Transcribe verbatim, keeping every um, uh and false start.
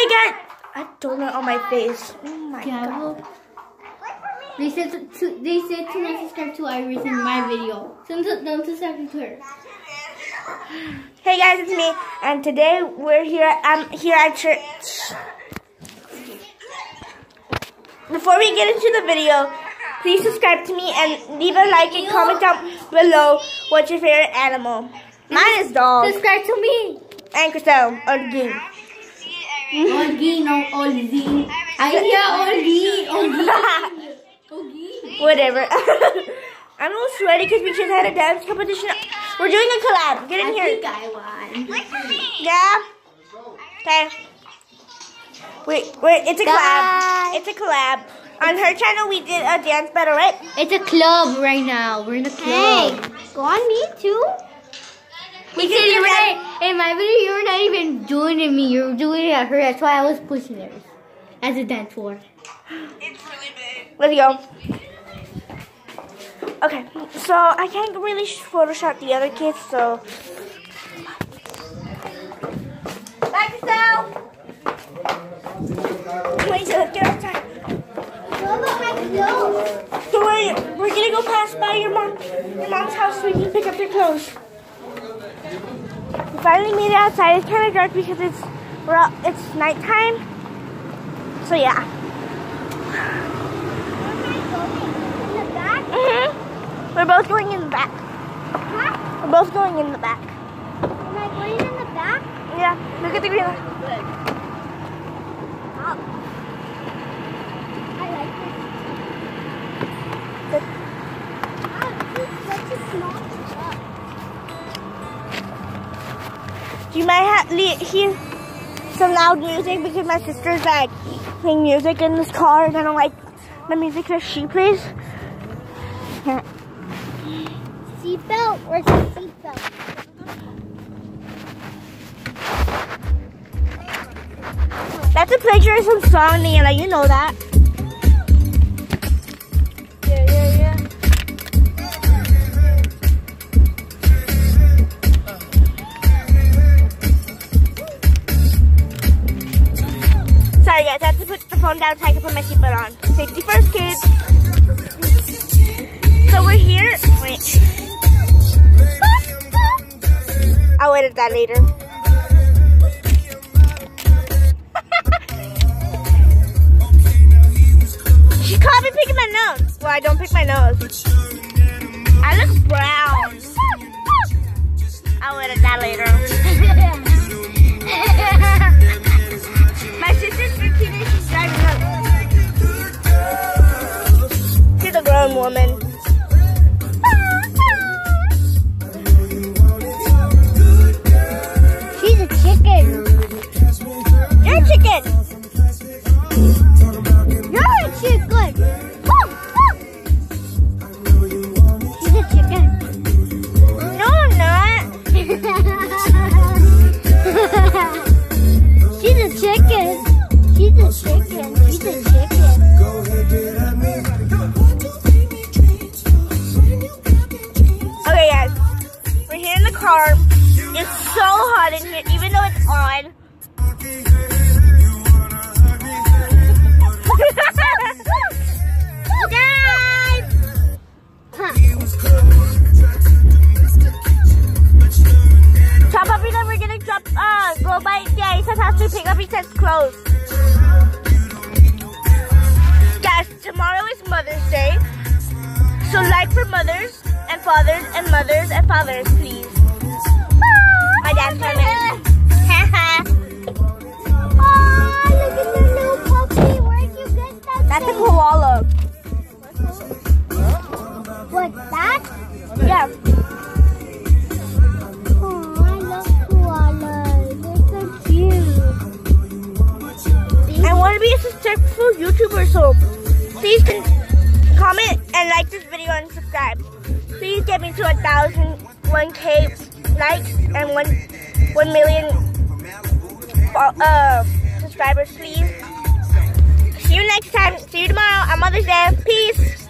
I got a donut on my face. Oh my yeah, god. well, they said to, to they said to not subscribe to Iris in my video. So don't, don't subscribe to her. Hey guys, it's me, and today we're here. I'm here at church. Before we get into the video, please subscribe to me and leave a like and comment down below what's your favorite animal. Mine is dog. Subscribe to me. And Crystal, Olgin. Olgin, no, Olgin. I hear Olgin, Olgin. Whatever. I'm a little sweaty because we just had a dance competition. We're doing a collab. Get in I here. think I won. Wait for me. Yeah? Okay. Wait, wait, it's a collab. It's a collab. On her channel, we did a dance battle, right? It's a club right now. We're in a club. Hey, go on me too. We Because can you do were that. not, in my video, you were not even doing it me. You were doing it at her. That's why I was pushing her as a dance floor. It's really big. Let's go. Okay, so I can't really Photoshop the other kids, so. Back to cell. Wait till it gets outside. Don't worry, we're gonna go pass by your mom, your mom's house so we can pick up their clothes. We finally made it outside. It's kind of dark because it's we're out, it's nighttime. So yeah. Mhm. We're both going in the back. Huh? We're both going in the back. Am I going in the back? Yeah. Look at the green light. Oh. I like this. Wow, this is such a small truck. You might have hear some loud music because my sister's like playing music in this car and I don't like the music that she plays. Yeah. Seatbelt? Where's the seatbelt? That's a plagiarism song, Nayla. You know that. Yeah, yeah, yeah. Sorry, guys. I have to put the phone down so I can put my seatbelt on. Safety first, kids. So we're here. Wait. I'll edit that later. She caught me picking my nose. Well, I don't pick my nose. I look brown. I'll edit that later. My sister's fifteen and she's driving up. She's a grown woman. She's a chicken. You're a chicken. You're a chicken. She's a chicken. No, I'm not. She's a chicken. She's a chicken. She's a chicken. Okay, guys. We're here in the car. It's so hot in here, even though it's on. Guys! Huh. Top up, then we're gonna drop, uh, go by Issa's house to pick up Issa's clothes. Guys, tomorrow is Mother's Day. So like for mothers and fathers and mothers and fathers, please. My dad's coming. Oh, look at the little puppy. Where'd you get that? That's a thing? koala. What's that? Yeah. Oh, I love koalas. They're so cute. I want to be a successful YouTuber, so please comment and like this video and subscribe. Please get me to a thousand, one K likes and one, one million uh, subscribers, please. See you next time. See you tomorrow on Mother's Day. Peace.